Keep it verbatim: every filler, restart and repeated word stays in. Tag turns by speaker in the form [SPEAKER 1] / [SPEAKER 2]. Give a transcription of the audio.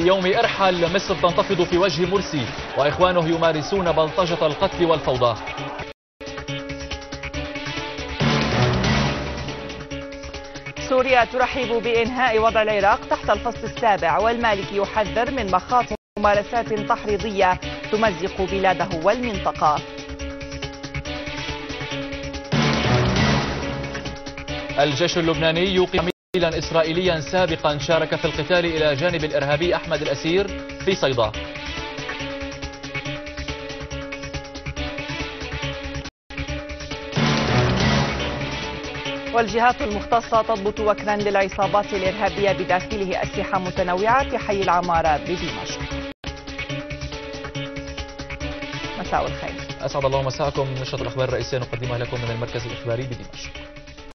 [SPEAKER 1] يوم ارحل مصر تنتفض في وجه مرسي وإخوانه يمارسون بلطجة القتل والفوضى.
[SPEAKER 2] سوريا ترحب بإنهاء وضع العراق تحت الفصل السابع، والمالكي يحذر من مخاطر ممارسات تحريضية تمزق بلاده والمنطقة.
[SPEAKER 1] الجيش اللبناني يوقف عميلا إسرائيليا سابقا شارك في القتال إلى جانب الإرهابي أحمد الأسير في صيدا.
[SPEAKER 2] والجهات المختصة تضبط وكرا للعصابات الإرهابية بداخله أسلحة متنوعة في حي العمارة بدمشق. مساء الخير.
[SPEAKER 1] أسعد الله مساءكم. نشرة الأخبار الرئيسية نقدمها لكم من المركز الإخباري بدمشق.